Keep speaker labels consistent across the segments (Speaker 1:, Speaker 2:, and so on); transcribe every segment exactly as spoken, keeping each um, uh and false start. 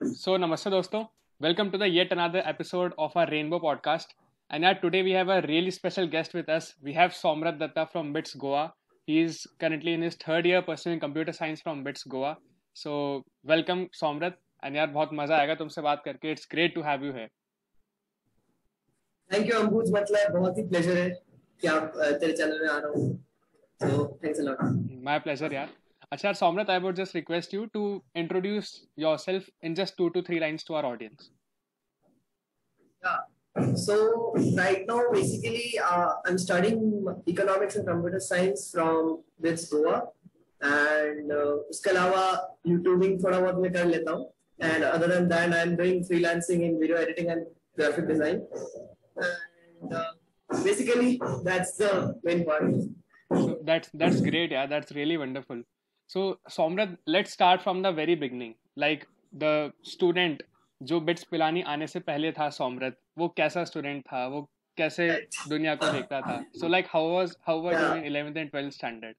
Speaker 1: So, namaste dosto. Welcome to the yet another episode of our Rainbow podcast. And yeah, today we have a really special guest with us. We have Somrat Datta from BITS Goa. He is currently in his third year pursuing computer science from BITS Goa. So, welcome Somrat. And यार बहुत मजा आएगा तुमसे बात करके. It's great to have you here.
Speaker 2: Thank you Ambuj, मतलब बहुत ही pleasure है कि आप तेरे चैनल में आ रहा हूँ. So thanks a lot.
Speaker 1: My pleasure यार. अच्छा यार Somrat, I would just request you to introduce yourself in just two to three lines to our audience.
Speaker 2: Yeah. So right now, basically, uh, I'm studying economics and computer science from BITS Goa, and uh, उसके अलावा YouTubing थोड़ा बहुत मैं कर लेता हूँ. And other than that, I'm doing freelancing in video editing and graphic design. And uh, basically, that's the main part.
Speaker 1: So that's that's great, yeah. That's really wonderful. So Somrat, let's start from the very beginning. Like the student जो बिट्स पिलानी आने से पहले था सोमरत, वो कैसा student था, वो कैसे दुनिया को देखता था? So like how was how were you in eleventh and twelfth standard?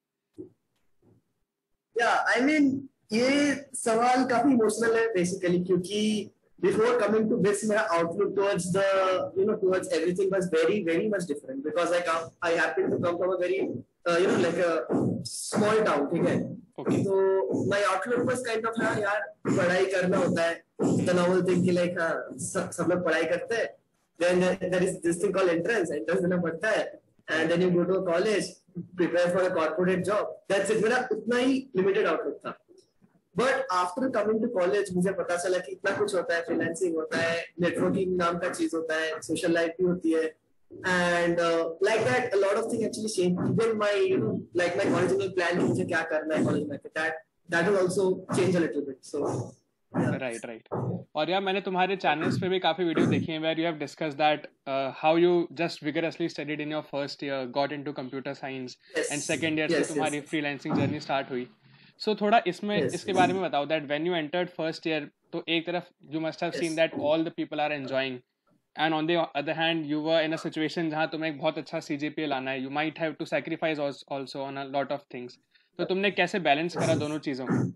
Speaker 2: Yeah, I mean ये सवाल काफी इमोशनल है बेसिकली, क्योंकि before coming to BITS my outlook towards the you know towards everything was very very much different, because I come I happen to come from a very uh, you know like a small town, ठीक है.
Speaker 1: Okay.
Speaker 2: So my outlook was kind of हाँ यार पढ़ाई करना होता है, the normal thing कि like हाँ सब सब लोग पढ़ाई करते हैं, then there is this thing called entrance entrance देना पड़ता है, and then you go to a college, prepare for a corporate job. That's it. मेरा उतना ही limited outlook था. But after coming to college मुझे पता चला कि इतना कुछ होता है, फ्रीलांसिंग होता है, नेटवर्किंग नाम का चीज होता है, सोशल लाइफ भी होती है, and uh, like that a lot of things actually changed. Even my you know like my original plan कि मुझे क्या करना है कॉलेज में, that that will also change a little bit. So yeah.
Speaker 1: Right, right. और यार मैंने तुम्हारे चैनल्स पे भी काफी वीडियो देखी हैं where you have discussed that uh, how you just vigorously studied in your first year, got into computer science,
Speaker 2: yes.
Speaker 1: and second year
Speaker 2: yes,
Speaker 1: से तुम्हारी
Speaker 2: yes.
Speaker 1: freelancing journey start हुई. So थोड़ा इसमें
Speaker 2: yes,
Speaker 1: इसके
Speaker 2: yes.
Speaker 1: बारे में बताओ that when you entered first year, तो एक तरफ you must have
Speaker 2: yes.
Speaker 1: seen that all the people are enjoying, and on the other hand you were in a situation जहाँ तुम्हें एक बहुत अच्छा C G P A लाना है, you might have to sacrifice also on a lot of things. तो तुमने कैसे बैलेंस करा दोनों चीजों को?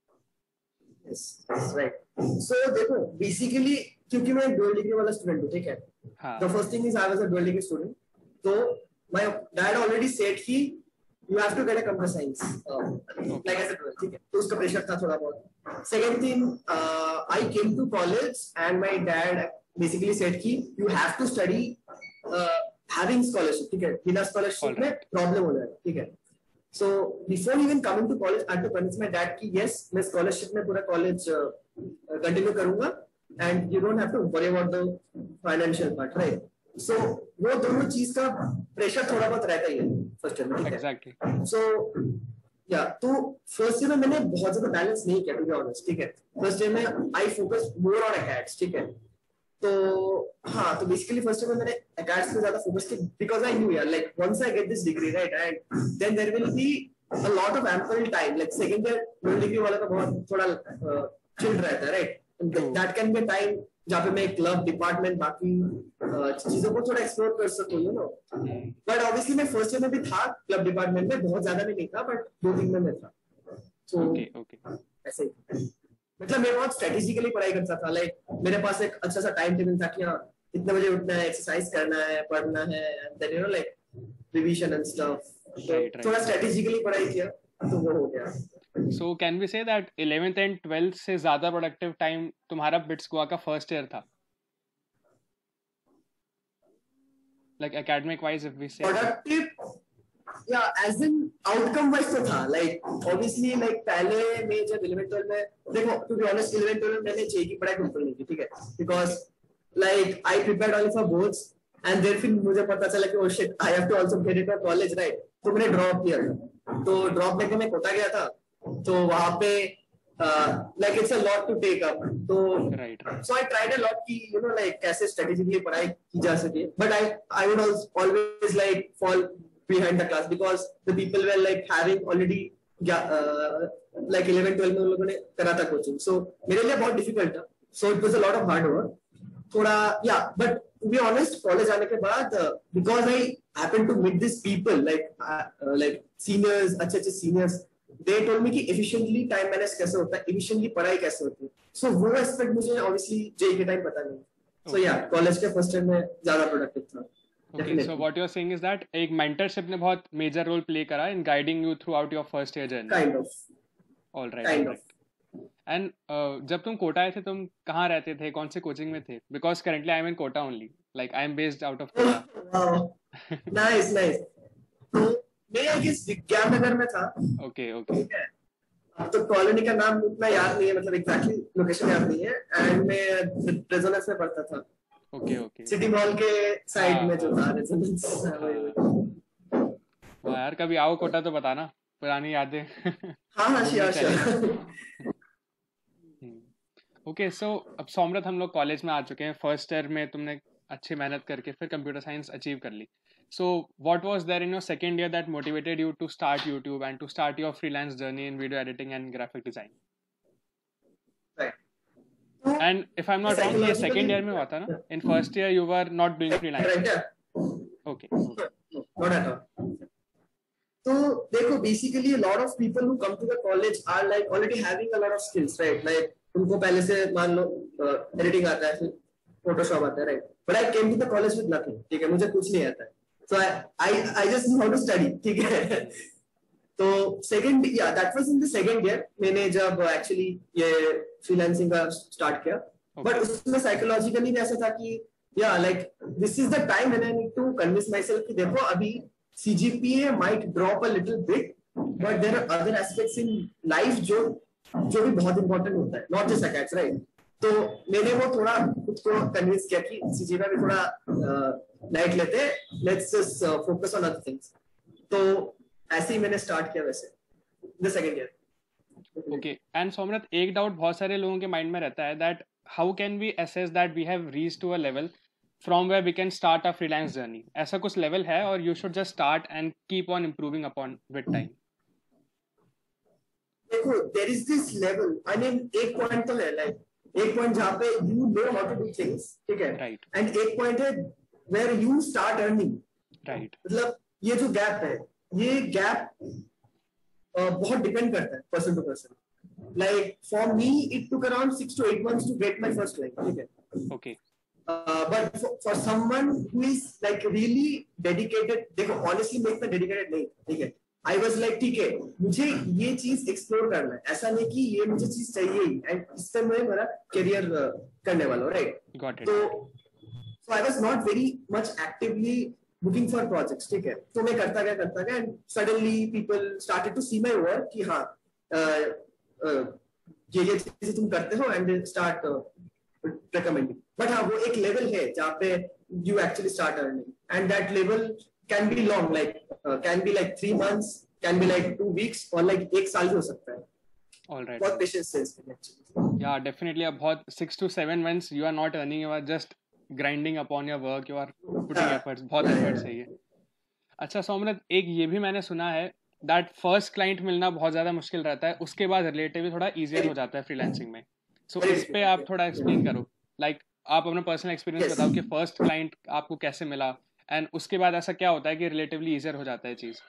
Speaker 2: Yes, right. So देखो basically क्योंकि मैं dual degree वाला student हूँ, ठीक है.
Speaker 1: हाँ.
Speaker 2: The first thing is I was a dual degree student. तो my dad already said कि you have to get a computer science, uh,
Speaker 1: okay.
Speaker 2: like I said, ठीक है. तो उसका pressure था थोड़ा बहुत. Second thing, uh, I came to college and my dad basically said कि you have to study uh, having scholarship, ठीक है. बिना scholarship में problem हो जाएगा, ठीक है. So before even coming to college, I had to convince my dad कि yes, मैं scholarship में पूरा college uh, continue करूँगा, and you don't have to worry about the financial part, right? So वो दोनों चीज का प्रेशर थोड़ा बहुत रहता ही है फर्स्ट ईयर में, ठीक है.
Speaker 1: Exactly.
Speaker 2: So yeah, तो फर्स्ट ईयर में मैंने बहुत ज्यादा बैलेंस नहीं किया, टू बी ऑनेस्ट, ठीक है. फर्स्ट ईयर में आई फोकस मोर ऑन एकेड्स, ठीक है. तो हाँ, तो बेसिकली फर्स्ट ईयर में मैंने एकेड्स पे ज्यादा फोकस किया, बिकॉज आई न्यू यार like once I get this degree right, and then there will be a lot of ample time. Like second year double degree वाला का बहुत थोड़ा चिल रहता है, right. That can be time जहाँ पे मैं क्लब डिपार्टमेंट बाकी चीजों को थोड़ा एक्सप्लोर कर सकूं, यू नो. बट ऑब्वियसली मैं फर्स्ट ईयर में भी था क्लब डिपार्टमेंट में, बहुत ज्यादा भी नहीं था, बट दो तीन में मैं था. सो
Speaker 1: ओके ओके
Speaker 2: ऐसे ही मतलब मैं बहुत स्ट्रेटेजिकली पढ़ाई करता था. लाइक मेरे पास एक अच्छा सा टाइम टेबल था कि हाँ इतने बजे उठना है, एक्सरसाइज करना है, पढ़ना है, and then you know like revision and stuff. थोड़ा स्ट्रेटेजिकली पढ़ाई किया तो वो हो गया.
Speaker 1: So can we say that eleventh and twelfth से ज़्यादा productive time तुम्हारा बिट्स गोवा का first year था? Like academic wise if we say.
Speaker 2: Productive, yeah, as in outcome wise तो था. Like obviously like पहले मैं जब eleventh twelfth में, देखो to be honest eleventh twelfth में मैंने छह की पढ़ाई बिल्कुल नहीं की, ठीक है. Because like I prepared only for boards, and then फिर मुझे पता चला कि oh shit I have to also get into college, right? तो मैंने ड्रॉप किया था. तो ड्रॉप लेके मैं कोटा गया था. तो वहां पे like it's a lot to take up. तो so I tried a lot कि यू नो लाइक कैसे स्ट्रेटेजिकली पढ़ाई की जा सके, but I I would always like fall behind the class, because the people were like having already like eleven twelve में उन लोगों ने करा था कोचिंग. सो मेरे लिए बहुत डिफिकल्ट था. So it was a lot of hard work थोड़ा, yeah. But to be honest college आने के बाद because I happen to meet this people like like seniors, अच्छे अच्छे सीनियर्स, दे टोल्ड मी कि एफिशिएंटली टाइम मैनेज कैसे होता है, एफिशिएंटली पढ़ाई कैसे होती है. सो so, वो एस्पेक्ट मुझे ऑब्वियसली जेई के टाइम पता नहीं. सो या कॉलेज के फर्स्ट ईयर में ज्यादा प्रोडक्टिव था.
Speaker 1: Okay, so what you're saying is that एक mentorship ने बहुत major role play करा in guiding you throughout your first year journey.
Speaker 2: Kind of.
Speaker 1: All right.
Speaker 2: Kind
Speaker 1: all
Speaker 2: of.
Speaker 1: right. And uh, जब तुम कोटा आए थे तुम कहाँ रहते थे, कौन से कोचिंग में थे? Because currently I'm in Kota only. Like I'm based out of Kota.
Speaker 2: Wow. Nice, nice. तो मैं आई गेस विज्ञाननगर में था.
Speaker 1: Okay, okay.
Speaker 2: अब तो कॉलोनी का नाम उतना याद नहीं है, मतलब एग्जैक्टली लोकेशन याद नहीं है. एंड मैं रेजोनेंस में पढ़ता था.
Speaker 1: Okay okay.
Speaker 2: सिटी मॉल के साइड में जो था रेजोनेंस.
Speaker 1: वाह यार, कभी आओ कोटा तो बताना, पुरानी यादें.
Speaker 2: हाँ हाँ श्योर श्योर.
Speaker 1: ओके, सो अब सोमरथ हम लोग कॉलेज में आ चुके हैं. फर्स्ट ईयर में तुमने अच्छी मेहनत करके फिर कंप्यूटर साइंस अचीव कर ली. So what was there in your second year that motivated you to start YouTube and to start your freelance journey in video editing and graphic design? And if I'm not wrong, ये second year में हुआ था ना? In first year you were not doing freelance. Okay.
Speaker 2: Not at all. So देखो, basically a lot of people who come to the college are like already having a lot of skills, right? Like उनको पहले से मान लो editing आता है, Photoshop आता है, right? But I came to the college with nothing. ठीक है, मुझे कुछ नहीं आता है. So I I I just know how to study. ठीक है. तो second yeah that was in the second year मैंने जब एक्चुअली ये फ्रीलांसिंग का स्टार्ट किया. बट उसमें साइकोलॉजिकली भी ऐसा था कि yeah like this is the time when I need to convince myself कि देखो अभी CGPA might drop a little bit, but there are other aspects in life जो जो भी बहुत इंपॉर्टेंट होता है, नॉट जस्ट अकेडमिक्स, राइट? तो मैंने वो थोड़ा खुद को कन्विंस किया कि सीजीपीए भी थोड़ा लाइट लेते, let's just focus on other things. तो ऐसे ही मैंने स्टार्ट किया वैसे the second year.
Speaker 1: Okay. And Somrath, एक डाउट बहुत सारे लोगों के माइंड में रहता है that how can we assess that we have reached to a level from where we can start a freelance journey? ऐसा कुछ लेवल है और you should just start and keep on improving upon with time?
Speaker 2: देखो, there is this level, I mean एक point तो है, like एक point जहाँ पे you know how to do things, ठीक है,
Speaker 1: राइट,
Speaker 2: एंड एक पॉइंट है where you start earning,
Speaker 1: right.
Speaker 2: मतलब ये जो गैप है, ये गैप uh, बहुत डिपेंड करता है person to person. Like for me it took around six to eight months to get my first client, ठीक है.
Speaker 1: Okay.
Speaker 2: But for someone who is like really dedicated, देखो honestly मैं इतना dedicated नहीं, ठीक है. आई वाज लाइक ठीक है, मुझे ये चीज एक्सप्लोर करना है, ऐसा नहीं कि ये मुझे चीज चाहिए ही एंड इससे मैं मेरा करियर uh, करने वाला हूँ, राइट?
Speaker 1: Got it.
Speaker 2: तो so I was not very much actively looking for projects, ठीक है. तो मैं करता गया करता गया and suddenly people started to see my work कि हाँ ये ये चीजें तुम करते हो एंड स्टार्ट रिकमेंडिंग. बट हाँ, वो एक लेवल है जहाँ पे you actually start earning and that level can be long, like can be like three months, can be like two weeks और लाइक एक साल भी हो सकता है.
Speaker 1: ऑलराइट.
Speaker 2: बहुत पेशेंस है इसमें.
Speaker 1: या डेफिनेटली. अब बहुत six to seven months you are not earning, you are just grinding upon your work, you are putting efforts. बहुत एफर्ट्स है ये. अच्छा सोमरथ, एक ये भी मैंने सुना है दैट फर्स्ट क्लाइंट मिलना बहुत ज्यादा मुश्किल रहता है, उसके बाद रिलेटिवली थोड़ा इजियर हो जाता है फ्रीलांसिंग में. सो so, इस पे आप थोड़ा एक्सप्लेन करो, लाइक like, आप अपना पर्सनल एक्सपीरियंस बताओ कि फर्स्ट क्लाइंट आपको कैसे मिला एंड उसके बाद ऐसा क्या होता है कि रिलेटिवली इजियर हो जाता है चीज.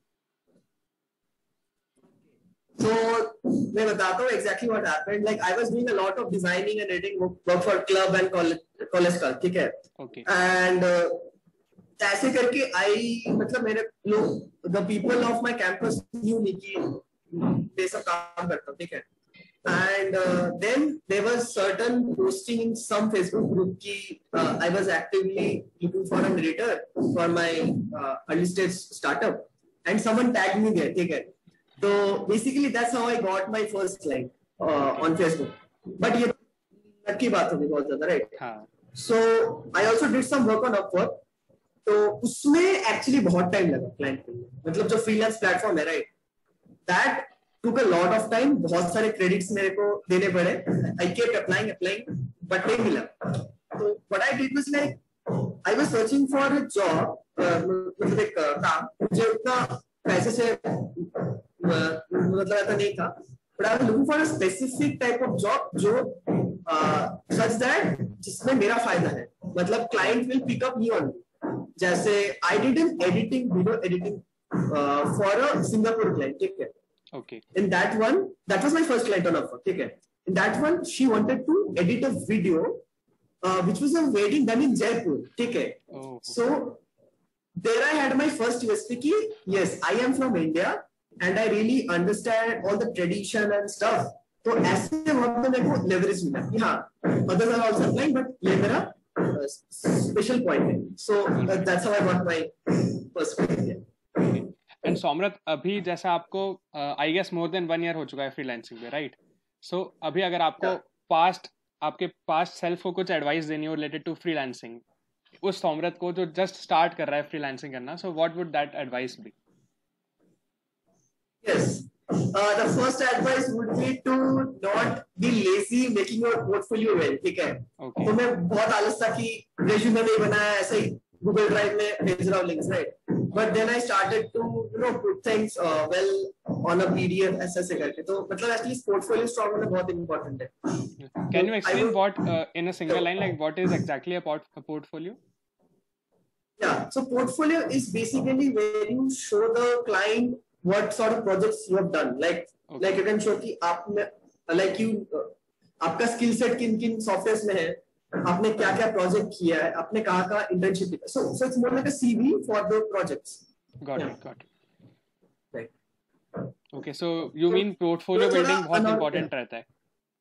Speaker 2: So मैं बताता हूँ exactly what happened. Like I was doing a lot of designing and editing work for club and college college का, ठीक है.
Speaker 1: Okay.
Speaker 2: And uh, ऐसे करके I मतलब मेरे लोग the people of my campus knew me कि ये सब काम करता हूँ, ठीक है. And uh, then there was certain posting in some Facebook group कि uh, I was actively looking for an editor for my uh, early stage startup and someone tagged me there, ठीक है. So basically that's how I got my first client uh, on Facebook. But ये lucky बात होगी बहुत ज़्यादा, right?
Speaker 1: हाँ.
Speaker 2: So I also did some work on Upwork. तो उसमें actually बहुत time लगा client के लिए. मतलब जो freelance platform है, right? That took a lot of time. बहुत सारे credits मेरे को देने पड़े. I kept applying, applying, but नहीं मिला. So what I did was like I was searching for a job. मतलब एक काम जो उतना पैसे से मतलब ऐसा नहीं था, but I was looking for a specific type of job जो uh, such that जिसमें मेरा फायदा है, मतलब client will pick up me only. जैसे I did an editing, video editing uh, for a Singapore client, ठीक है.
Speaker 1: Okay.
Speaker 2: In that one, that was my first client on Upwork. ठीक है. In that one, she wanted to edit a video, uh, which was a wedding done in Jaipur. ठीक है.
Speaker 1: Oh.
Speaker 2: So there I had my first U S P कि yes, I am from India and I really understand all the tradition and stuff. तो ऐसे वहाँ पे मेरे को leverage मिला कि हाँ, others are also applying, but ये मेरा uh, special point है. So uh, that's how I got my first client. Yeah.
Speaker 1: And Somrath, अभी जैसा आपको I guess more than one year हो चुका है फ्रीलांसिंग पे, राइट? सो अभी अगर आपको पास्ट आपके पास्ट सेल्फ को कुछ एडवाइस देनी हो रिलेटेड टू फ्रीलांसिंग, उस सोमरथ को जो जस्ट स्टार्ट कर रहा है फ्रीलांसिंग करना, so what would that advice be?
Speaker 2: Yes. Uh, the first advice would be to not be lazy making your portfolio well. ठीक है.
Speaker 1: Okay.
Speaker 2: तो मैं बहुत आलस था कि resume नहीं बनाया, ऐसे ही Google Drive में भेज रहा हूँ links, right? But then I started to you know put things uh, well on a P D F ऐसे ऐसे करके. तो मतलब at least portfolio strong होना बहुत important है.
Speaker 1: Can you explain would, what uh, in a single line, like what is exactly a, port, a portfolio?
Speaker 2: Yeah. So portfolio is basically where you show the client what sort of projects you have done. Like okay. like you can show कि आपने like you uh, आपका skill set किन किन softwares में है, आपने क्या क्या project किया है, आपने कहाँ कहाँ internship किया. So so it's more like a C V for the projects.
Speaker 1: Got
Speaker 2: yeah.
Speaker 1: it, got it.
Speaker 2: Right.
Speaker 1: Okay, so you so, mean portfolio so building बहुत important रहता है?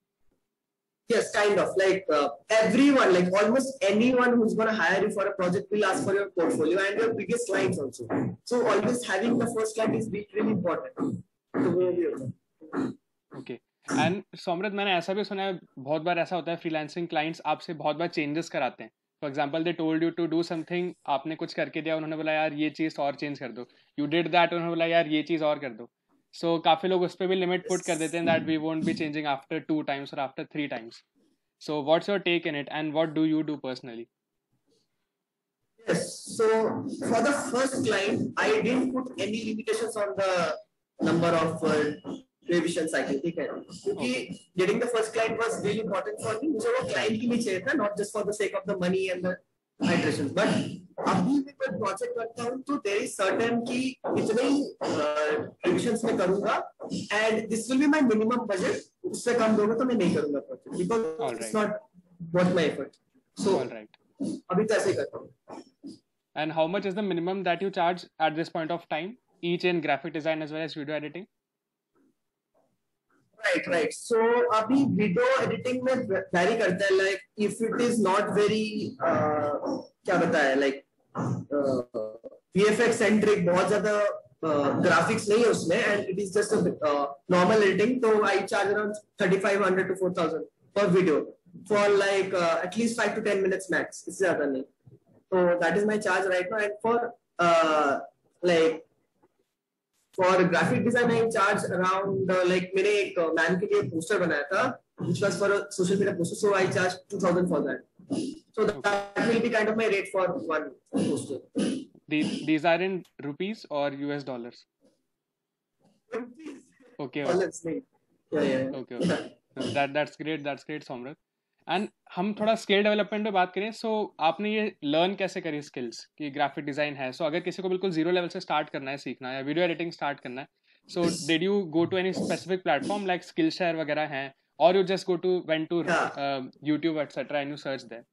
Speaker 2: Yes, kind of. Like uh, everyone, like almost anyone who's going to hire you for a project will ask for your portfolio and your biggest clients also. So always having the first client is really important.
Speaker 1: Okay. And सोमरथ, मैंने ऐसा भी सुना है, बहुत बार ऐसा होता है freelancing clients आपसे बहुत बार चेंजेस कराते हैं. For example they told you to do something, आपने कुछ करके दिया, उन्होंने बोला यार ये चीज़ और चेंज कर दो. यू डिड दैट, उन्होंने बोला यार ये चीज़ और कर दो. सो so, काफी लोग उस पर भी लिमिट पुट कर देते हैं that we won't be changing after two times और after three times. So what's your take in it and what do you do personally?
Speaker 2: Yes. So for the first client, I didn't put any limitations on the number of uh, revision cycle. ठीक है, क्योंकि getting the first client was really important for me. मुझे वो client के लिए चाहिए था, not just for the sake of the money and the iterations. But अभी भी मैं प्रोजेक्ट करता हूँ तो there is certain कि इतने ही revisions में करूँगा and this will be my minimum budget. उससे कम दोगे तो मैं नहीं करूँगा project because right. it's not worth my effort. So
Speaker 1: all right.
Speaker 2: अभी तो ऐसे ही करता हूँ.
Speaker 1: And how much is the minimum that you charge at this point of time, each in graphic design as well as video editing?
Speaker 2: Right, right. So अभी video editing में vary करता है. Like if it is not very uh, क्या बताया like uh, V F X centric, बहुत ज़्यादा uh, graphics नहीं है उसमें and it is just a uh, normal editing, तो I charge around thirty-five hundred to four thousand per video for like uh, at least five to ten minutes max. इससे ज़्यादा नहीं. So that is my charge right now. And for uh, like for graphic design, I charge around uh, like मैंने एक man के लिए poster बनाया था, which was for a social media poster. So I charge two thousand for that. So that, that will be kind of my rate for one poster.
Speaker 1: These these are in rupees or U S dollars?
Speaker 2: Rupees.
Speaker 1: Okay.
Speaker 2: Dollars नहीं. Yeah, yeah.
Speaker 1: Okay. okay. No, that that's great. That's great, सोमरथ. And हम थोड़ा skill development पे बात करें. सो so, आपने ये learn कैसे करी स्किल्स कि ग्राफिक डिजाइन है? सो so, अगर किसी को बिल्कुल जीरो लेवल से स्टार्ट करना है सीखना या वीडियो एडिटिंग स्टार्ट करना है, so did you go to any specific platform like Skillshare वगैरह हैं, और you just go to went to YouTube etcetera and you search there?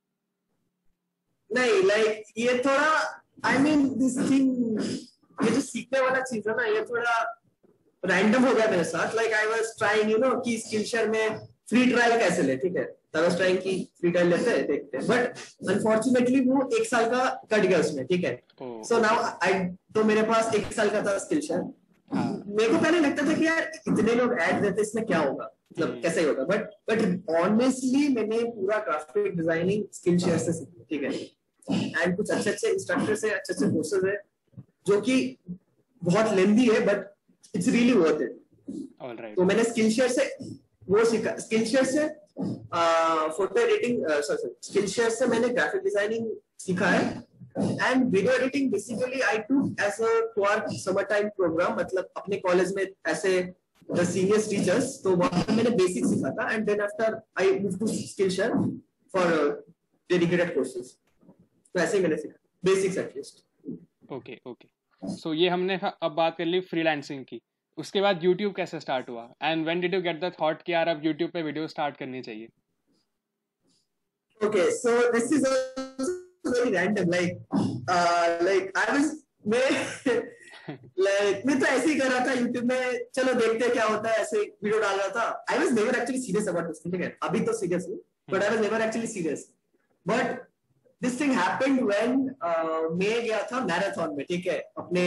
Speaker 2: नहीं, लाइक ये थोड़ा आई मीन दिस थिंग, ये जो सीखने वाला चीज है ना, ये थोड़ा रैंडम हो गया मेरे साथ. Like I was trying you know कि स्किल शेयर में फ्री ट्रायल कैसे ले. ठीक है, I was trying की फ्री ट्रायल लेते हैं, देखते हैं, बट अनफॉर्चुनेटली वो एक साल का कट गया उसमें. ठीक है, सो नाउ आई तो मेरे पास एक साल का था स्किल शेयर. मेरे को पहले लगता था कि यार इतने लोग ऐड देते इसमें क्या होगा, मतलब कैसे होगा, बट बट ऑनेस्टली मैंने पूरा ग्राफिक डिजाइनिंग स्किल शेयर से सीखी. ठीक है, एंड कुछ अच्छे अच्छे इंस्ट्रक्टर से अच्छे अच्छे कोर्सेज है जो कि बहुत लेंदी है, but it's really worth it. तो मैंने स्किल शेयर से वो सीखा. स्किल शेयर से photo editing, sorry Skillshare से मैंने ग्राफिक डिजाइनिंग सीखा है. And video editing basically I took as a quark summer time program, मतलब अपने कॉलेज में ऐसे द सीनियर टीचर्स, तो वहां पे मैंने बेसिक सीखा था. And then after I move to Skillshare for dedicated courses. तो ऐसे ही मैंने सीखा basics at least.
Speaker 1: Okay okay. So ये हमने अब बात कर ली फ्रीलांसिंग की. उसके बाद YouTube कैसे स्टार्ट हुआ? And when did you get the thought कि यार अब YouTube पे वीडियो स्टार्ट करनी चाहिए?
Speaker 2: Okay, so this is also very random. Like, uh, like I was, मैं like मैं तो ऐसे ही कर रहा था YouTube में, चलो देखते हैं क्या होता है, ऐसे वीडियो डाल रहा था. I was never actually serious about this thing. ठीक है, अभी तो serious हूँ, but I was never actually serious. But this thing happened when uh, मैं गया था मैराथन में, ठीक है, अपने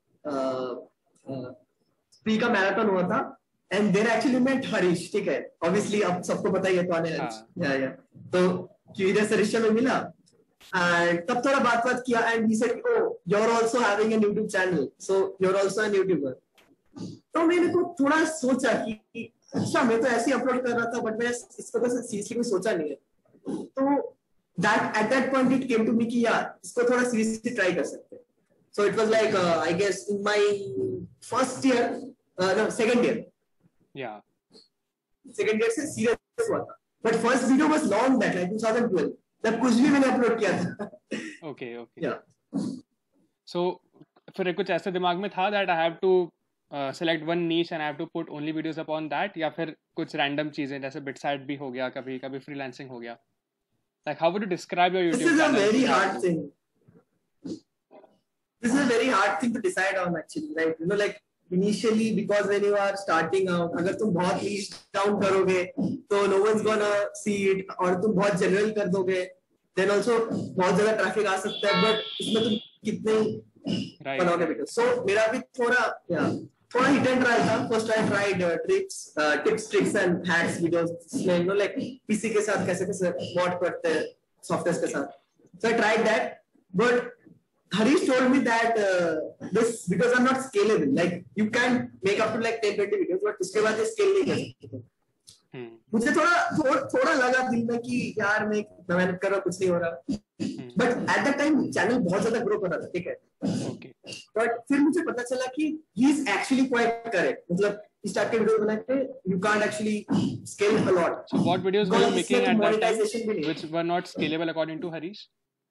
Speaker 2: स्पी का मैराथन हुआ था. And there actually met Harish, ठीक है, ऑब्वियसली अब सबको पता ही है कौन है हरीश. या या तो क्यूरियस हरीश में मिला एंड तब थोड़ा बात बात किया and he said oh you are also having an YouTube channel, so you are also an YouTuber. तो मैंने को थोड़ा सोचा कि अच्छा मैं तो ऐसे ही अपलोड कर रहा था, बट मैं इसको तो सीरियसली कोई सोचा नहीं है. तो that at that point it came to me कि यार इसको थोड़ा सीरियसली ट्राई कर सकते हैं. So it was like I guess in my first year, no second year,
Speaker 1: या
Speaker 2: सेकंड ईयर से सीरियस हुआ था. But first video was long back like twenty twelve, तब कुछ भी मैंने अपलोड किया था.
Speaker 1: Okay okay.
Speaker 2: या
Speaker 1: सो फिर कुछ ऐसे दिमाग में था that I have to select one niche and I have to put only videos upon that, या फिर कुछ रैंडम चीजें जैसे बिटसाइट भी हो गया, कभी कभी फ्रीलांसिंग हो गया? Like how would you describe your
Speaker 2: this
Speaker 1: YouTube
Speaker 2: is a
Speaker 1: channel?
Speaker 2: very hard thing. This is a very hard thing to decide on actually. Like you know, like initially because when you are starting out, अगर तुम बहुत niche down करोगे तो no one's gonna see it, और तुम बहुत general कर दोगे then also बहुत ज्यादा traffic आ सकता है, but इसमें तुम कितने
Speaker 1: Right.
Speaker 2: बनाओगे वीडियो. So मेरा भी थोड़ा yeah, थोड़ा hit and try था. First I tried uh, tricks, uh, tips, tricks and hacks videos. इसमें you know like पीसी के साथ कैसे कैसे mod करते हैं सॉफ्टवेयर के साथ. So I tried that, but Harish told me that uh, this videos are not scalable. Like you can make up to like ten twenty videos, but उसके बाद ये scale नहीं कर सकते.
Speaker 1: Hmm.
Speaker 2: मुझे थोड़ा थोड़ा थोड़ा लगा दिल में कि यार मैं इतना मेहनत कर रहा हूँ, कुछ नहीं हो रहा. But at that time channel बहुत ज्यादा ग्रो कर रहा था, ठीक है.
Speaker 1: Okay.
Speaker 2: बट फिर मुझे पता चला कि he is actually quite correct. मतलब इस टाइप के वीडियो बना के you can't actually scale a lot.
Speaker 1: So what videos were you
Speaker 2: Because
Speaker 1: making
Speaker 2: इसमें
Speaker 1: at that
Speaker 2: monetization भी
Speaker 1: time
Speaker 2: नहीं.
Speaker 1: which were not scalable according to Harish?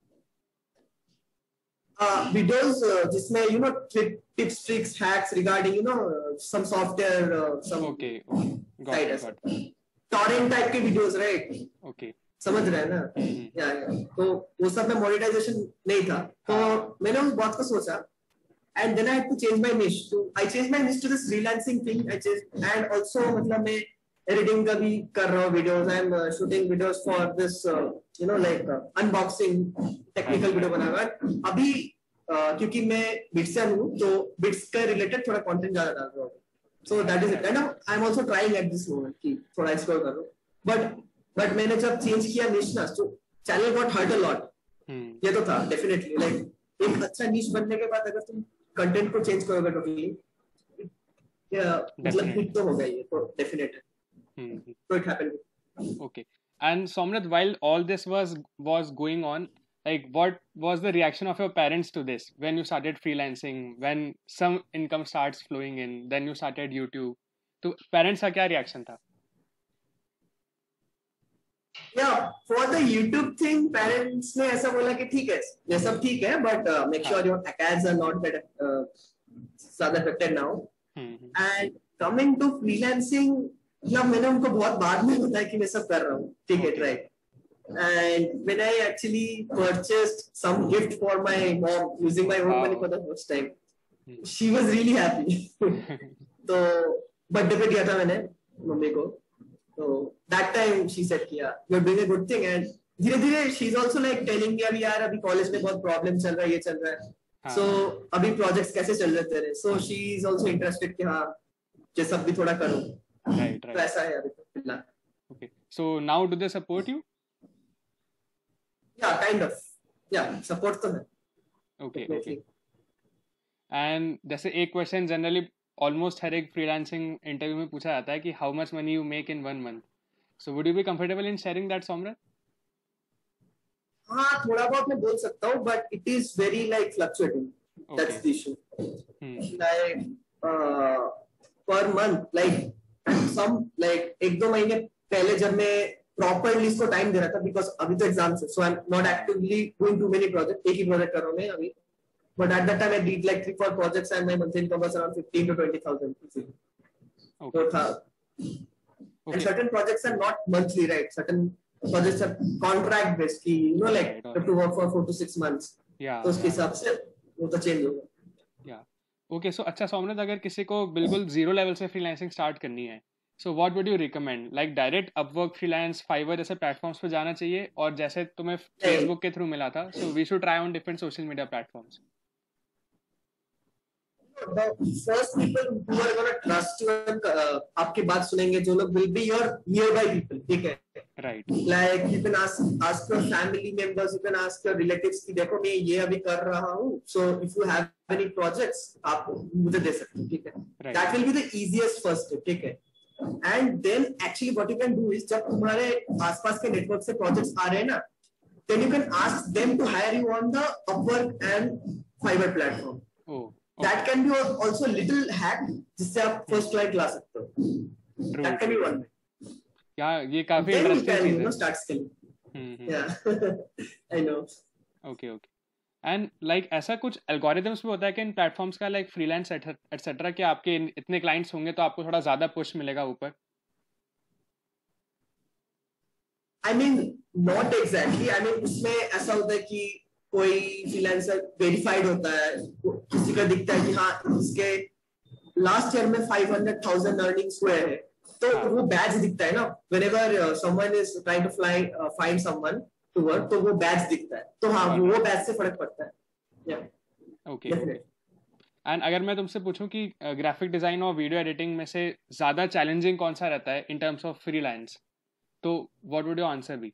Speaker 2: Uh, videos uh, जिसमें you know tips, tricks, hacks regarding you know uh, some software, uh, some
Speaker 1: Okay. Okay. Got
Speaker 2: site
Speaker 1: it.
Speaker 2: as
Speaker 1: Got it.
Speaker 2: torrent type के videos, right?
Speaker 1: Okay.
Speaker 2: समझ रहे हैं ना?
Speaker 1: हम्म.
Speaker 2: या या तो वो सब में मोनेटाइजेशन नहीं था. तो मैंने उस बात को सोचा and then I had to change my niche. So I changed my niche to this freelancing thing. I changed and also मतलब मैं editing का भी कर रहा हूँ videos. I'm uh, shooting videos for this uh, you know like uh, unboxing technical video बना रहा हूँ अभी. uh, क्योंकि मैं बिट्स से हूँ तो बिट्स का रिलेटेड थोड़ा कंटेंट ज्यादा डाल रहा हूँ. So that is it. And I am also trying at this moment कि थोड़ा explore कर रहा हूँ. But but मैंने जब चेंज किया niche ना, तो channel got hurt a lot.
Speaker 1: Hmm.
Speaker 2: ये तो था डेफिनेटली. लाइक एक अच्छा niche बनने के बाद अगर तुम कंटेंट को चेंज करोगे टोटली, मतलब हिट तो होगा ये तो डेफिनेट है.
Speaker 1: Hmm.
Speaker 2: तो it happened.
Speaker 1: Okay. And Somnath, while all this was was going on, like what was the reaction of your parents to this when you started freelancing, when some income starts flowing in, then you started YouTube? तो parents का क्या reaction था?
Speaker 2: Yeah for the YouTube thing parents ने ऐसा बोला कि ठीक है ये सब ठीक है, but make sure your accounts are not better ज्यादा affected now. And coming to freelancing, मतलब मैंने उनको बहुत बाद में बताया कि मैं सब कर रहा हूँ, ठीक है, right. And when I actually purchased some gift for my mom using my own
Speaker 1: Wow.
Speaker 2: money for the first time, she was really happy. तो बर्थडे पे दिया था मैंने मम्मी को. तो that time she said कि यार you're doing a good thing. And धीरे धीरे she is also like telling me अभी यार अभी कॉलेज में बहुत प्रॉब्लम चल रहा है, ये चल रहा है. So अभी प्रोजेक्ट्स कैसे चल रहे तेरे. So she is also interested कि हाँ ये सब भी थोड़ा करो.
Speaker 1: Right,
Speaker 2: तो
Speaker 1: right.
Speaker 2: ऐसा है अभी फिलहाल.
Speaker 1: Okay. So now do they support you?
Speaker 2: Yeah, kind of. Yeah, support तो है.
Speaker 1: Okay,
Speaker 2: Definitely.
Speaker 1: okay. And जैसे एक क्वेश्चन जनरली ऑलमोस्ट हर एक फ्रीलांसिंग इंटरव्यू में पूछा जाता है कि how much money you make in one month. So would you be comfortable in sharing that, Somnath?
Speaker 2: हाँ थोड़ा बहुत मैं बोल सकता हूँ, but it is very like fluctuating. That's the issue. Like per month like some like एक दो महीने पहले जब मैं प्रॉपरली इसको टाइम दे रहा था, बिकॉज अभी तो एग्जाम्स है, so I am not actively doing too many project. एक ही प्रोजेक्ट कर रहा हूँ मैं अभी. but at that time I did like three four projects and my monthly income was around fifteen to twenty thousand.
Speaker 1: Okay.
Speaker 2: So tha.
Speaker 1: Okay.
Speaker 2: And certain projects are not monthly, right? Certain projects are contract based, ki, you know, like
Speaker 1: Right,
Speaker 2: you have to work for four to six months.
Speaker 1: Yeah.
Speaker 2: तो उसके
Speaker 1: yeah.
Speaker 2: हिसाब से वो तो change होगा.
Speaker 1: Yeah. Okay, so अच्छा सौम्यत, अगर किसी को बिल्कुल जीरो लेवल से फ्रीलांसिंग स्टार्ट करनी है, so what would you recommend? Like direct Upwork, freelance, Fiverr जैसे प्लेटफॉर्म्स पे जाना चाहिए, और जैसे तुम्हें फेसबुक के थ्रू मिला था, so we should try on different social media platforms.
Speaker 2: The first people who are gonna trust you and uh, आपकी बात सुनेंगे जो लोग will be your nearby people, ठीक है?
Speaker 1: Right.
Speaker 2: Like you can ask ask your family members, you can ask your relatives कि देखो मैं ये अभी कर रहा हूँ, so if you have any projects आप मुझे दे सकते हो, ठीक है?
Speaker 1: Right.
Speaker 2: That will be the easiest first step, ठीक है? And then actually what you can do is जब तुम्हारे आसपास के नेटवर्क से projects आ रहे हैं ना, then you can ask them to hire you on the Upwork and Fiverr platform.
Speaker 1: Oh.
Speaker 2: That can be also a little hack जिससे आप first client ला सकते हो.
Speaker 1: True.
Speaker 2: That can be one way.
Speaker 1: Yeah, ये काफी
Speaker 2: Then you
Speaker 1: interesting
Speaker 2: can,
Speaker 1: चीज
Speaker 2: you
Speaker 1: है.
Speaker 2: know, start scaling.
Speaker 1: Hmm.
Speaker 2: Yeah, I know.
Speaker 1: Okay, okay. And like ऐसा कुछ algorithms में होता है कि इन प्लेटफॉर्म्स का like freelance एटसेट्रा कि आपके इन- इतने क्लाइंट्स होंगे तो आपको थोड़ा ज्यादा पुश मिलेगा ऊपर.
Speaker 2: I mean, not exactly. I mean, उसमें ऐसा होता है कि कोई freelancer verified होता है, किसी का दिखता है कि हाँ इसके last year में five hundred thousand earnings हुए हैं, तो
Speaker 1: हाँ.
Speaker 2: वो badge दिखता है ना. Whenever uh, someone is trying to fly, uh, find someone to work, तो वो badge दिखता है. तो हाँ वो badge से फर्क पड़ता है. Yeah.
Speaker 1: Okay.
Speaker 2: Definitely.
Speaker 1: एंड अगर मैं तुमसे पूछूं कि ग्राफिक डिजाइन और वीडियो एडिटिंग में से ज्यादा चैलेंजिंग कौन सा रहता है इन टर्म्स ऑफ फ्रीलांस, तो what would your answer be?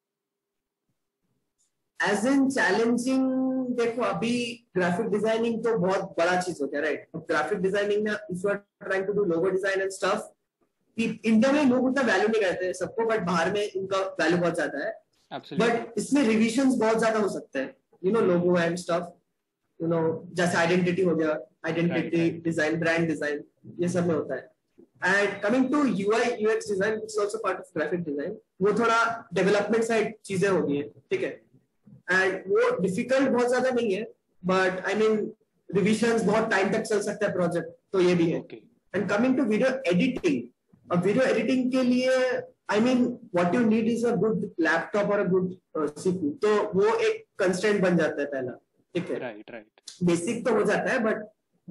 Speaker 2: As in challenging, देखो अभी ग्राफिक डिजाइनिंग तो बहुत बड़ा चीज हो गया, राइट? अब ग्राफिक डिजाइनिंग में if you are trying to do logo design and stuff, India में लोग उतना वैल्यू नहीं करते हैं सबको, बट बाहर में इनका वैल्यू बहुत ज्यादा है.
Speaker 1: एब्सोल्युटली.
Speaker 2: बट इसमें रिविजन्स बहुत ज्यादा हो सकते हैं, you know, logo and stuff, you know, जैसे आइडेंटिटी हो गया, आइडेंटिटी डिजाइन, ब्रांड डिजाइन, ये सब में होता है. And coming to UI UX design, which is also part of graphic design, वो थोड़ा डेवलपमेंट साइड चीजें होगी, ठीक है? एंड वो डिफिकल्ट बहुत ज्यादा नहीं है, बट आई मीन रिविजन्स बहुत टाइम तक चल सकता है प्रोजेक्ट, तो ये भी है. And coming to video editing, अब वीडियो एडिटिंग के लिए I mean what you need is a good laptop और अ गुड सीपीयू, तो वो एक कंस्ट्रेंट बन जाता है पहला, ठीक है?
Speaker 1: Right right.
Speaker 2: बेसिक तो हो जाता है, but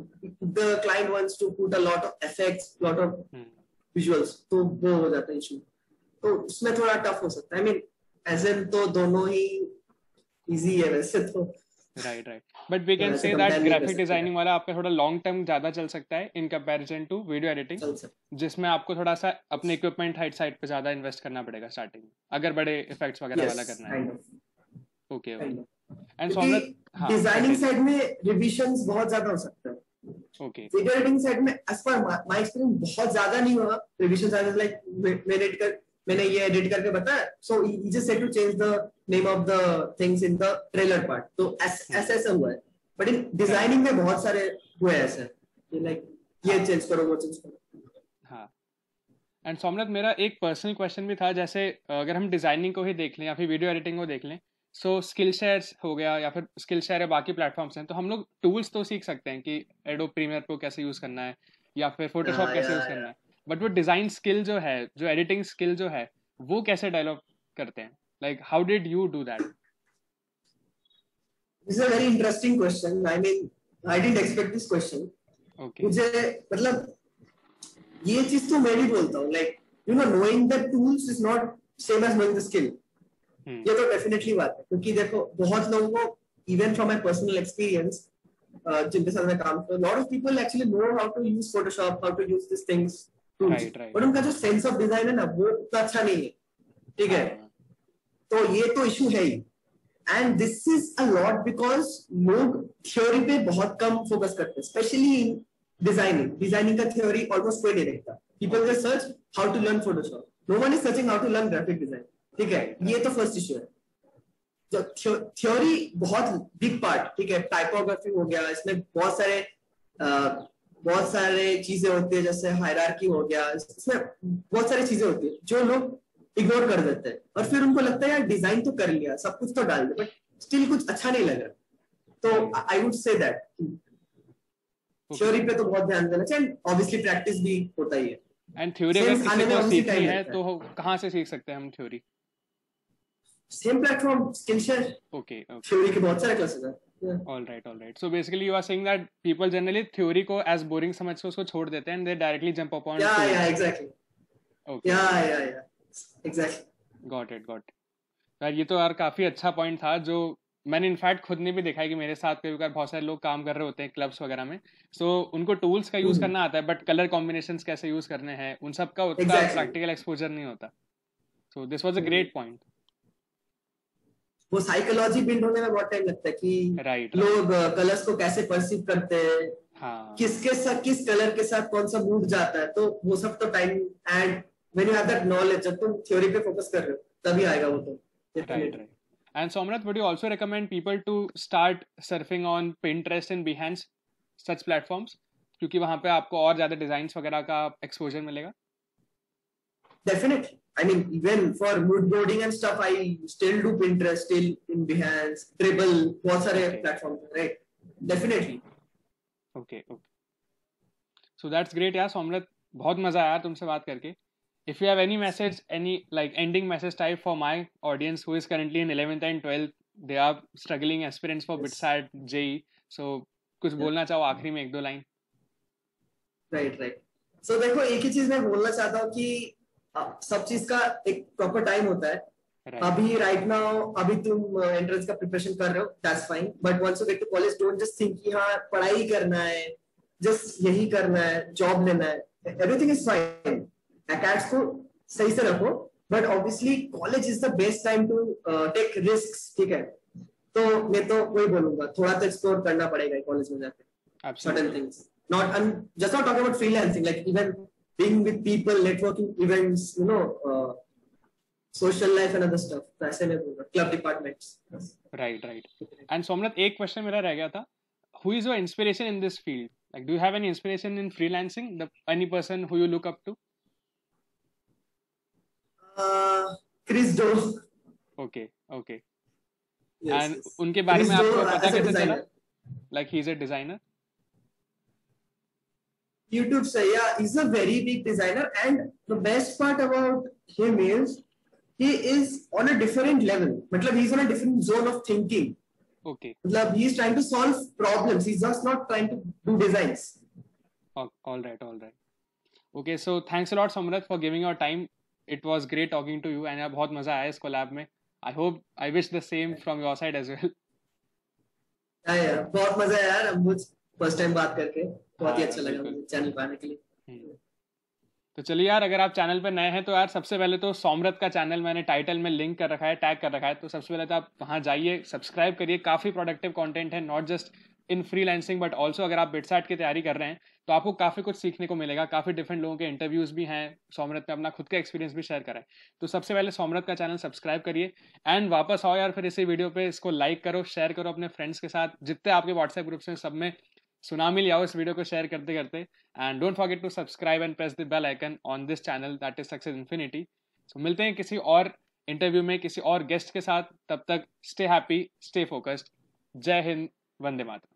Speaker 2: the client wants to put a lot of effects, lot of visuals, तो वो हो जाता है इशू. तो उसमें थोड़ा टफ हो सकता है. आई मीन एज एन तो दोनों ही इजी है वैसे तो.
Speaker 1: Right right. But we can say that graphic designing वाला आपका थोड़ा लॉन्ग टर्म ज्यादा चल सकता है in comparison to video editing, जिसमें आपको थोड़ा सा अपने इक्विपमेंट हाइट साइड पे ज्यादा इन्वेस्ट करना पड़ेगा स्टार्टिंग में, अगर बड़े इफेक्ट्स वगैरह वाला करना है. Okay okay. एंड सौम्यत, हाँ,
Speaker 2: डिजाइनिंग साइड में रिविजन्स बहुत ज्यादा हो सकता है.
Speaker 1: ओके.
Speaker 2: वीडियो एडिटिंग साइड में एज पर माय एक्सपीरियंस बहुत ज्यादा नहीं हुआ रिविजन साइड, लाइक मैंने एडिट कर मैंने ये एडिट करके बताया, so he just said to change the name of the things in the trailer part, तो ऐसा ऐसा हुआ है. बट इन डिजाइनिंग में बहुत सारे हुए ऐसे, लाइक ये चेंज करो वो चेंज करो.
Speaker 1: हाँ. एंड सौम्यत, मेरा एक पर्सनल क्वेश्चन भी था, जैसे अगर हम डिजाइनिंग को ही देख लें या फिर वीडियो एडिटिंग को देख लें, सो स्किल शेयर हो गया या फिर स्किल शेयर है, बाकी प्लेटफॉर्म्स हैं, तो हम लोग टूल्स तो सीख सकते हैं कि एडोब प्रीमियर प्रो कैसे यूज करना है या फिर फोटोशॉप कैसे यूज करना है, बट वो डिजाइन स्किल जो है, जो एडिटिंग स्किल जो है, वो कैसे डेवलप करते हैं? Like how did you do that?
Speaker 2: This is a very interesting question. I mean I didn't expect this question.
Speaker 1: Okay.
Speaker 2: मुझे मतलब ये चीज तो मैं भी बोलता हूँ, like you know, knowing the tools is not same as knowing the skill. ये तो डेफिनेटली बात है, क्योंकि देखो बहुत लोगों को, even from my personal experience, जिनके साथ मैं काम करता हूं, lot of people actually know how to use Photoshop, how to use this things,
Speaker 1: right right.
Speaker 2: But उनका जो सेंस ऑफ डिजाइन है ना, वो उतना अच्छा नहीं है, ठीक है? तो ये तो इशू है ही. And this is a lot because लोग थ्योरी पे बहुत कम फोकस करते हैं, स्पेशली इन डिजाइनिंग. डिजाइनिंग का थ्योरी ऑलमोस्ट कोई नहीं देखता. People just search how to learn Photoshop, no one is searching how to learn graphic design, ठीक है? ये तो फर्स्ट इशू है. जो थ्योरी बहुत बिग पार्ट, ठीक है? टाइपोग्राफी हो गया, इसमें बहुत सारे uh, बहुत सारे चीजें होती है, जैसे हायरार्की हो गया, इसमें बहुत सारी चीजें होती है जो लोग इग्नोर कर देते हैं, और फिर उनको लगता है यार डिजाइन तो कर लिया, सब कुछ तो डाल दे, बट स्टिल कुछ अच्छा नहीं लग रहा. तो
Speaker 1: Right.
Speaker 2: I would say that
Speaker 1: Okay.
Speaker 2: Theory पे तो बहुत ध्यान देना चाहिए, ऑब्वियसली प्रैक्टिस भी होता ही है।
Speaker 1: एंड थ्योरी अगर
Speaker 2: Since आने
Speaker 1: किसी
Speaker 2: में
Speaker 1: को
Speaker 2: obviously
Speaker 1: सीखनी
Speaker 2: time
Speaker 1: है
Speaker 2: लगता
Speaker 1: तो कहाँ से सीख सकते हैं हम theory?
Speaker 2: Same platform Skillshare,
Speaker 1: okay okay,
Speaker 2: theory के बहुत सारे क्लासेस हैं। Yeah.
Speaker 1: All right all right. So basically you are saying that people generally theory को एज बोरिंग समझ के उसको छोड़ देते हैं and they directly jump upon
Speaker 2: Yeah,
Speaker 1: tools.
Speaker 2: yeah, exactly.
Speaker 1: ओके,
Speaker 2: Yeah, yeah, yeah. Exactly.
Speaker 1: Got it got. यार ये तो यार काफी अच्छा पॉइंट था जो मैंने इनफैक्ट खुद ने भी देखा है कि मेरे साथ कई बार बहुत सारे लोग काम कर रहे होते हैं क्लब्स वगैरह में, सो so, उनको टूल्स का यूज
Speaker 2: हम्म।
Speaker 1: करना आता है बट कलर कॉम्बिनेशंस कैसे यूज करने हैं उन सब का उतना
Speaker 2: Exactly.
Speaker 1: प्रैक्टिकल एक्सपोजर नहीं होता। So this was a great point.
Speaker 2: वो साइकोलॉजी बिल्ड होने में बहुत टाइम लगता है कि
Speaker 1: राइट
Speaker 2: लोग कलर्स को कैसे परसीव करते हैं,
Speaker 1: हाँ
Speaker 2: किसके साथ किस कलर के साथ कौन सा मूड जाता है, तो वो सब तो time and when you have that knowledge, जब तुम थ्योरी पे फोकस कर रहे हो तभी आएगा वो तो।
Speaker 1: Right right. And Somnath, would you also recommend people to start surfing on Pinterest and Behance, such platforms? क्योंकि वहाँ पे आपको और ज्यादा डिजाइन्स वगैरह का एक्सपोजर मिलेगा।
Speaker 2: Definitely. I mean, even for mood boarding and stuff, I still do Pinterest, still in Behance, Dribble, बहुत सारे
Speaker 1: Okay.
Speaker 2: platforms, right? Definitely.
Speaker 1: Okay, okay. So that's great यार सोमनाथ, बहुत मजा आया तुमसे बात करके। If you have any message, any like ending message type for my audience who is currently in eleventh and twelfth, they are struggling aspirants for
Speaker 2: Yes.
Speaker 1: BITSAT, J E E, so कुछ
Speaker 2: Yeah.
Speaker 1: बोलना चाहो आखिरी में एक दो line?
Speaker 2: Right, right. So देखो एक ही चीज मैं बोलना चाहता हूँ कि अ, सब चीज का एक प्रॉपर टाइम होता है।
Speaker 1: Right.
Speaker 2: अभी राइट नाउ अभी तुम एंट्रेंस का प्रिपरेशन कर रहे हो, that's fine, but once you get to college don't just think कि हाँ पढ़ाई करना है, जस्ट यही करना है, जॉब लेना है, एवरीथिंग इज फाइन, एकेड्स को सही से रखो, but obviously college is the best time to take risks, ठीक है? तो मैं तो वही बोलूंगा, थोड़ा तो एक्सप्लोर करना पड़ेगा कॉलेज में जाके
Speaker 1: Absolutely.
Speaker 2: certain things, not and just not talking about freelancing, like even being with people, networking events, you know, uh, social life and other stuff, तो ऐसे में बोलूंगा club departments.
Speaker 1: Right, right. And Somnath, एक question मेरा रह गया था, who is your inspiration in this field? Like, do you have any inspiration in freelancing? The any person who you look up to?
Speaker 2: Uh, Chris Do.
Speaker 1: Okay, okay.
Speaker 2: Yes,
Speaker 1: And
Speaker 2: yes.
Speaker 1: उनके बारे
Speaker 2: Chris
Speaker 1: में आपको
Speaker 2: Do,
Speaker 1: पता
Speaker 2: as a
Speaker 1: कैसे चला?
Speaker 2: designer.
Speaker 1: Like he is a designer?
Speaker 2: YouTube say, yeah, he's a very big designer, and the best part about him is he is on a different level. मतलब he's on a different zone of thinking.
Speaker 1: Okay.
Speaker 2: मतलब he's trying to solve problems. He's just not trying to do designs.
Speaker 1: All all right, all right. Okay, so thanks a lot, Somnath, for giving your time. It was great talking to you, and यार बहुत मजा आया इस collab में. I hope I wish the same from your side as well.
Speaker 2: हाँ यार, बहुत मजा आया यार, मुझ फर्स्ट टाइम बात करके बहुत ही
Speaker 1: हाँ,
Speaker 2: अच्छा लगा
Speaker 1: बिल्कुल।
Speaker 2: मुझे चैनल पे आने के लिए।
Speaker 1: हम्म। तो चलिए यार, अगर आप चैनल पर नए हैं तो यार सबसे पहले तो सोमरथ का चैनल मैंने टाइटल में लिंक कर रखा है, टैग कर रखा है, तो सबसे पहले तो आप वहाँ जाइए, सब्सक्राइब करिए। काफ़ी प्रोडक्टिव कंटेंट है, not just in freelancing but also अगर आप बिटसैट की तैयारी कर रहे हैं तो आपको काफ़ी कुछ सीखने को मिलेगा। काफ़ी डिफरेंट लोगों के इंटरव्यूज़ भी हैं, सोमरथ ने अपना खुद का एक्सपीरियंस भी शेयर करा है। तो सबसे पहले सोमरथ का चैनल सब्सक्राइब करिए एंड वापस आओ यार फिर इसी वीडियो पे, इसको लाइक करो, शेयर करो अपने फ्रेंड्स के साथ, जितने आपके व्हाट्सएप ग्रुप्स हैं सब में सुनामी ले आओ इस वीडियो को शेयर करते करते। And don't forget to subscribe and press the bell icon on this channel, that is success infinity. So मिलते हैं किसी और इंटरव्यू में किसी और गेस्ट के साथ, तब तक स्टे हैप्पी, स्टे फोकस्ड। जय हिंद, वंदे मातरम।